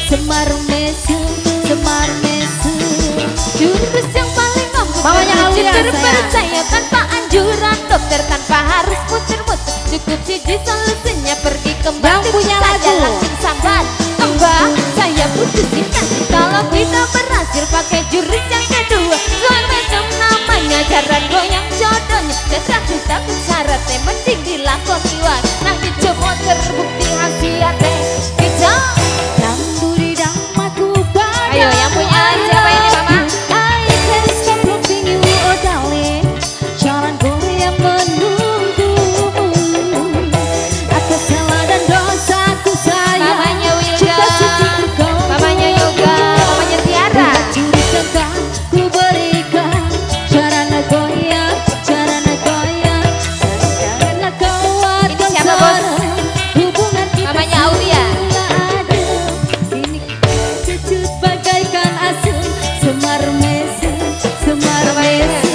Semar mesum, semar mesum. Jurus yang paling ampuh, mamanya Aulia terpercaya tanpa anjuran dokter, tanpa harus muter-muter. Cukup siji solusinya, pergi kembali. Yang punya saja lagu. langsung sambat. Mbak, saya putusin nanti kalau kita berhasil pakai jurus yang kedua. Semar mesum namanya, cara goyang jodohnya. Dasar takut syaratnya, mending dilakoni wae. Nanti coba terbukti hasiatnya. Kita Damburi damaku padamu. ayo yang punya siapa ini mama? I can't stop loving you, oh darling. Jangan goyang menunggumu. Atas salah dan dosaku sayang. Mamanya Wilda, Cinta suciku kau mamanya Yoga, mamanya Tiara. Jurus yang tak ku berikan. Caranya goyang, caranya goyang. Janganlah kau Ini siapa, Bos? hubungan kita Mamanya Aulia. ini cucut bagaikan asum. Semar mesum, semar mesum.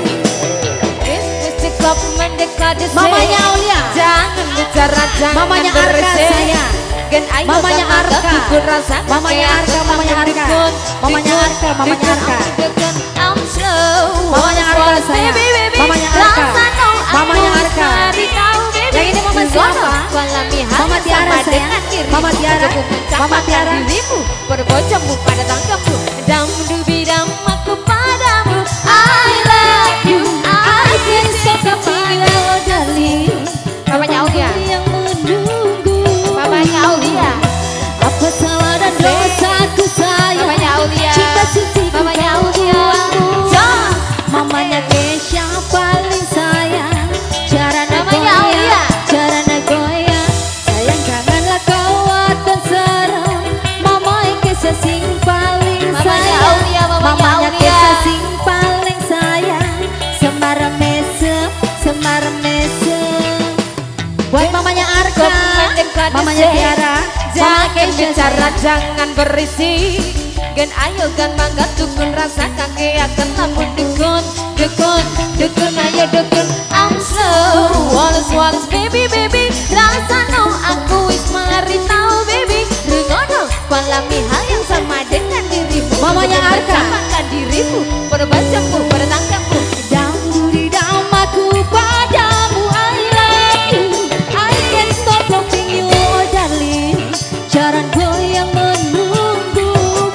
Cukup mendekati Mamanya Aulia. jangan bicara, jangan Mamanya Arka beresik. saya. Gen ayo Mamanya kan Arka. aku rasa Mamanya kayak Arka, aku mamanya makin Arka. dukun, Mamanya dukun, Arka, mamanya dukun, Arka. dukun, I'm slow. Mamanya Arka Slow, saya. baby, baby. Mamanya Arka. Rasa no, aku Mamanya Arka. cari tahu, baby. Yang ini mama siapa? Walami hal Mama Tiara sama sayang. dengan dirimu. Mama Tiara. Cukup Mama mencampakkan Tiara. dirimu, berbocammu pada tangkapmu. Dam dubidam aku padamu. I love you, I Can't stop loving you, oh darling. Mamanya Aulia. Yang menunggu. Mamanya Aulia. Apa salah dan dosaku sayang. Mamanya Aulia. Cinta suciku Mamanya kau Aulia. buang. John. Mamanya Kesha paling sayang. Caranya Mamanya Aulia. goyang, caranya goyang. Sayang janganlah kau dan serang. Mama Kesha sing paling Mamanya sayang. Aulia, mamanya Aulia. Kesha sing paling sayang. Semar mesem, semar mesem. Buat mamanya Arka, mamanya Tiara, Jangan Kesha bicara, sayang. jangan berisi. Gen ayo gan mangga dukun, rasa kaki akan lambun dukun, dukun, dukun ayo dukun. I'm slow, wallace wallace baby baby. Rasa no aku wis mari tahu baby. Rengono palami hal yang sama dengan dirimu. Mamanya Arka. Bersamakan dirimu, berbacamu, bertangkapmu. Damburi damaku padamu, I love you. I can't stop loving you, oh darling. Jangan goyang menunggumu.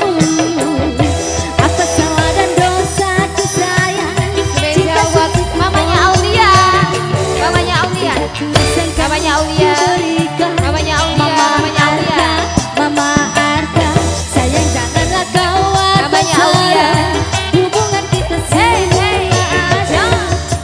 Apa salah dan dosaku sayang. Spesial buat mamanya Aulia, mamanya Aulia, mamanya Aulia, mamanya Aulia, mamanya Aulia. Mama Arka, sayang janganlah kau Mamanya Aulia. hubungan kita Hey hey, ada.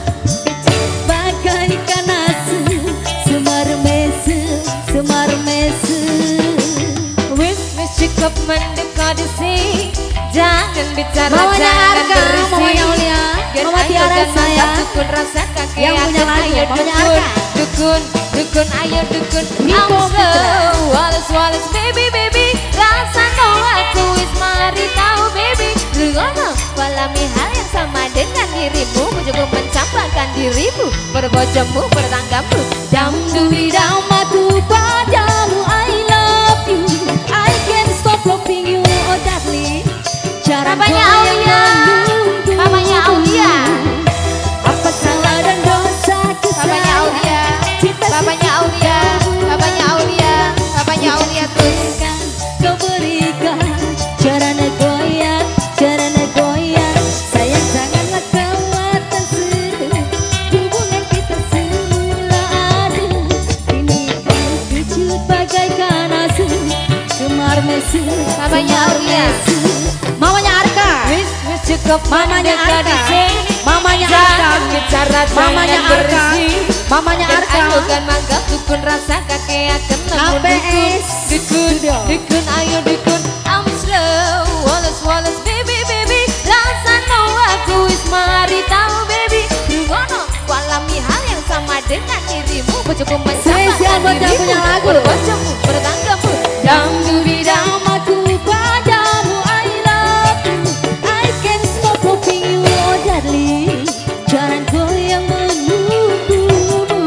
Bagaikan asum, semar mesum, semar mesum. wis cukup mendekati sih. Jangan bicara, Mamanya jangan Arka, berisi. mamanya Aulia, Gen Mama ayo Tiara gan mangga sayang. dukun, rasa kaki Yang punya akan, lagu, ayo mamanya dukun, Arka. dukun, dukun ayo dukun. Niko I'm slow, wallace wallace baby baby. Rasa no aku wis mari tahu baby. Rengono palami hal yang sama dengan dirimu. Cukup mencampakkan dirimu, berbojomu, bertanggamu. Dam Damburi damaku padamu, I love you. I can't stop loving you, oh darling. Jangan Mamanya goyang Aulia. menunggu. Mamanya Aulia. Apa salah dan dosaku Mamanya sayang. Aulia, Cinta Mamanya suciku Aulia, kau Mamanya Aulia, Mamanya Aulia terus. berikan, kau berikan. Caranya goyang, caranya goyang. Sayang janganlah kau dan serang. Hubungan kita semula ada. Ini kau kecut bagaikan asum. Semar mesum, Mamanya semar Aulia. mesum. Mamanya Arka, Wis cukup mamanya mendekati Arka, sih. mamanya Jangan Arka, bicara, mamanya jangan Arka, berisi. mamanya Gen Arka. ayo gan mangga dukun, rasa kaki akan lambun KPS dukun, Studio. dukun ayo dukun. I'm slow, wallace wallace baby baby. Rasa no aku wis mari tahu baby. Rengono walami hal yang sama dengan dirimu. Cukup Spesial mencampakkan buat yang punya dirimu, lagu. berbojomu, bertanggamu. Dam dubi dam. Damaku padamu, I love you. I can't stop loving you, oh darling. Jangan goyang menunggumu.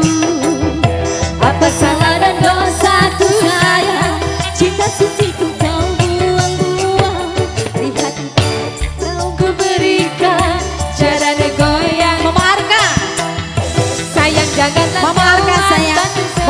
Apa salah dan dosaku sayang. Cinta suciku kau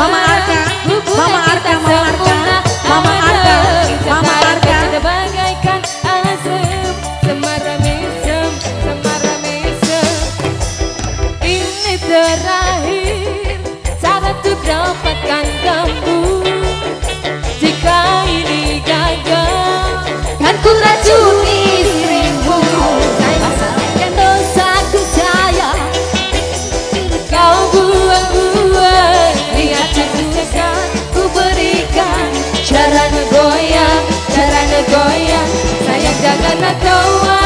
Mama Arka, Mama Arka, Mama Arka, Mama Arka, Mama Arka. Bagaikan asam, semara mesem, semara mesem. Ini terakhir cara untuk dapatkan kamu. Jika ini gagal, kan ku racuni dirimu. Pasalkan dosaku sayang, kau buang-buang. lihat cintakan ku berikan. Cara ngegoyang, Cara ngegoyang, sayang jangan kau